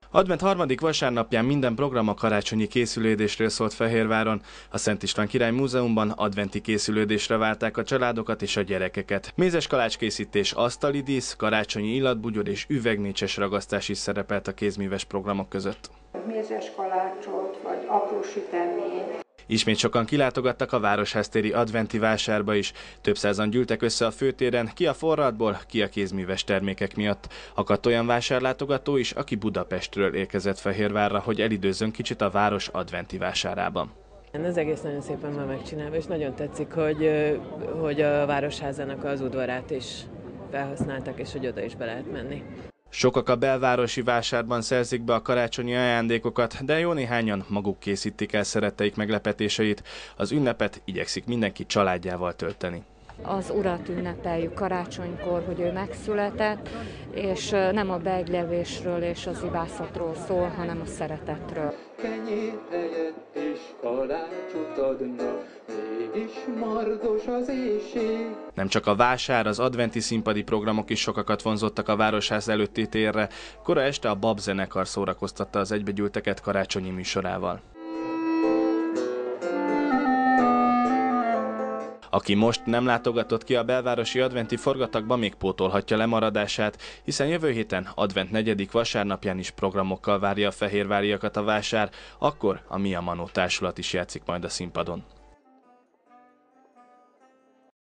Advent harmadik vasárnapján minden program a karácsonyi készülődésről szólt Fehérváron. A Szent István Király Múzeumban adventi készülődésre várták a családokat és a gyerekeket. Mézes kalácskészítés, asztali dísz, karácsonyi illatbugyor és üvegnécses ragasztás is szerepelt a kézműves programok között. Mézes kalácsot vagy apró süteményt. Ismét sokan kilátogattak a Városháztéri adventi vásárba is. Több százan gyűltek össze a főtéren, ki a forradból, ki a kézműves termékek miatt. Akadt olyan vásárlátogató is, aki Budapestről érkezett Fehérvárra, hogy elidőzzön kicsit a város adventi vásárában. Ez egész nagyon szépen van megcsinálva, és nagyon tetszik, hogy a Városházának az udvarát is felhasználtak, és hogy oda is be lehet menni. Sokak a belvárosi vásárban szerzik be a karácsonyi ajándékokat, de jó néhányan maguk készítik el szeretteik meglepetéseit. Az ünnepet igyekszik mindenki családjával tölteni. Az Urat ünnepeljük karácsonykor, hogy ő megszületett, és nem a begylevésről és az ivászatról szól, hanem a szeretetről. Kenyér helyett is kalácsot adnak, mégis mardos az éjség. Nem csak a vásár, az adventi színpadi programok is sokakat vonzottak a Városház előtti térre. Kora este a Bab zenekar szórakoztatta az egybegyűlteket karácsonyi műsorával. Aki most nem látogatott ki a belvárosi adventi forgatagba, még pótolhatja lemaradását, hiszen jövő héten advent 4. vasárnapján is programokkal várja a fehérváriakat a vásár, akkor a Mi a Manó társulat is játszik majd a színpadon.